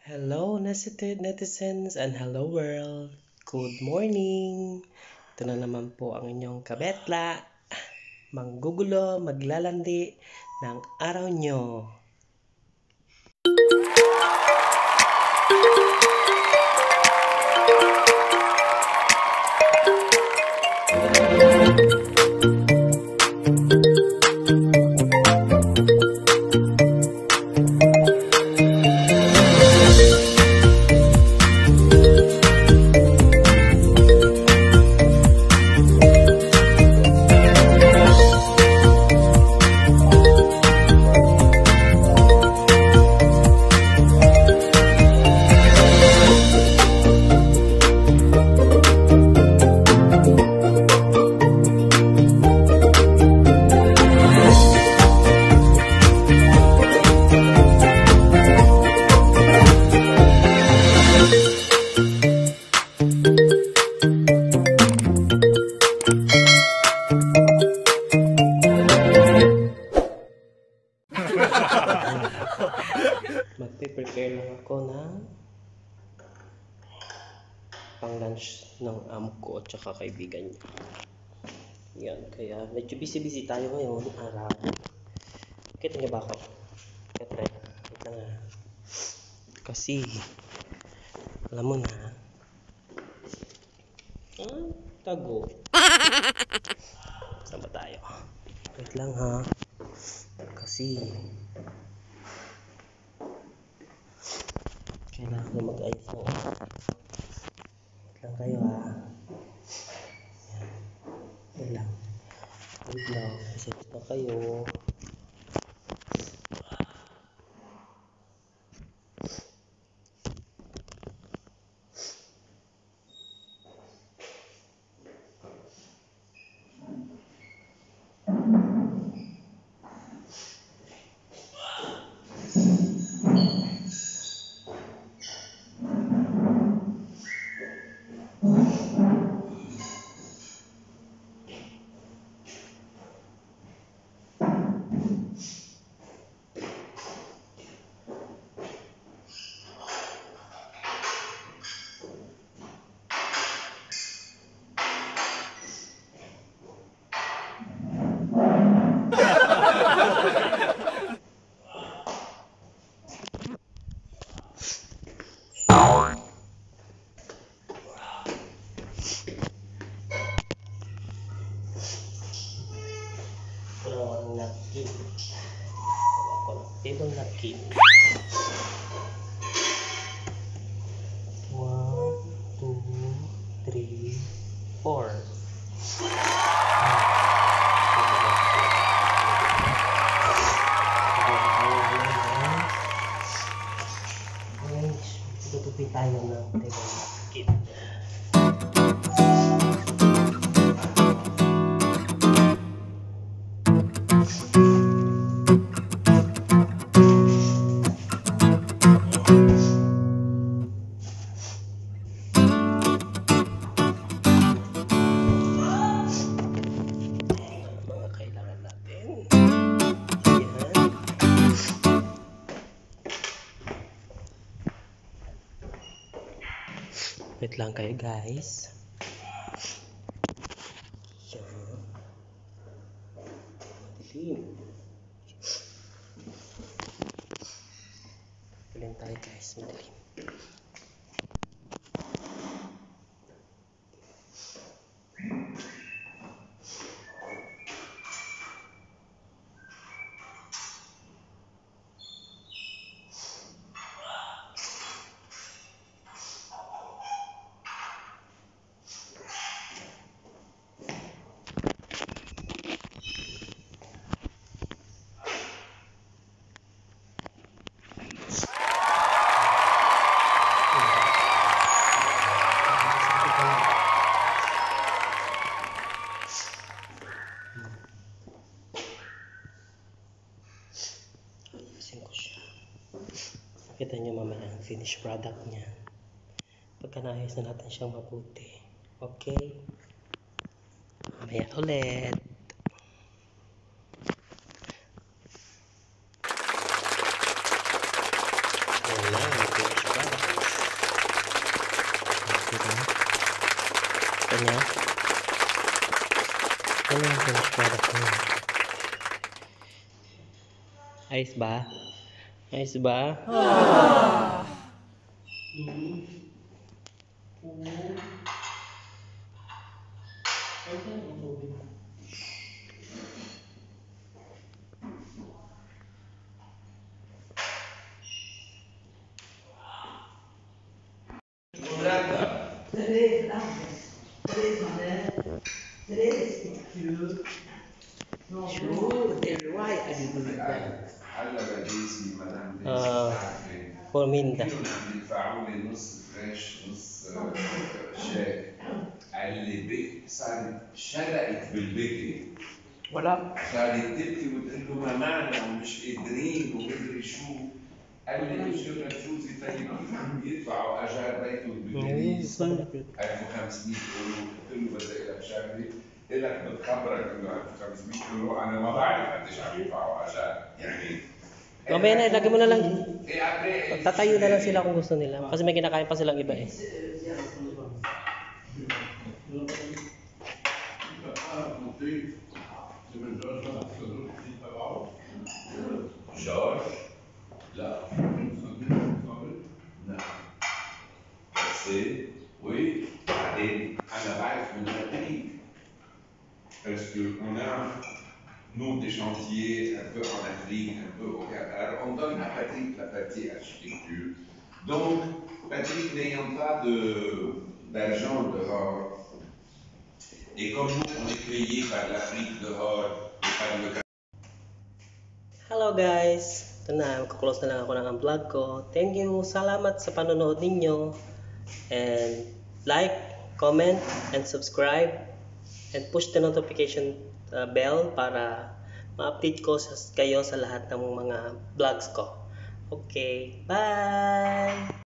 Hello, netizens and hello world. Good morning. Ito na naman po ang inyong kabetla. Manggugulo, maglalandi ng araw nyo. Magpe-prepare lang ako ng pang-lunch ng amo ko at saka kaibigan niya. Yan, kaya medyo busy-busy tayo ngayon araw. Kita niyo ba ako? Kita na. Kasi, alam mo na, tago. Saan ba tayo? Wait lang ha. Kasi, kailangan ko mag-ayos ng wait lang kayo ha. Yan. Wait lang. Wait lang. Isip pa kayo. Napkin. Table napkin. 1, 2, 3, 4. Tutupi tayo ng table napkin. Wait lang kayo guys. Yan. Madilim. Madilim tayo guys. Madilim. Kita nyo mamaya ang finished product niya. Pagka naayos na natin siyang mabuti. Okay? Mamaya ulit. Ayan na, finished product. Kita niya. Ano yung finished product niya? Ayos ba? Ayos ba? Forminda. بيدفعوا لي نص فريش نص شاك. قال لي بك صارت شرقت بالبكي. ولا صارت تبكي وتقول له ما معنا ومش قادرين ومدري شو. قال لي مش يقدر جوزي طيب كيف عم يدفعوا اجار بيته بباريس 1500 يورو. قلت له بدي لك شغله قلت لك بتخبرك انه 1500 يورو انا ما بعرف قديش عم يدفعوا اجار يعني. Mamaya na, lagyan mo na lang. Tatayo na lang sila kung gusto nila. Kasi may kinakain pa silang iba eh. جورج؟ لا. لا. بس وي بعدين انا بعرف من التاريخ. Parce qu'on a, nous, des chantiers un peu en Afrique, un peu au Qatar, on donne à Patrick la partie architecture. Donc, Patrick n'ayant pas d'argent dehors, et comme nous, on est payé par l'Afrique dehors et par le Qatar. Hello guys! Ito na, magka-close na lang ako ng vlog ko. Thank you! Salamat sa panonood ninyo. And like, comment, and subscribe. And push the notification bell para ma-update ko kayo sa lahat ng mga vlogs ko. Okay, bye!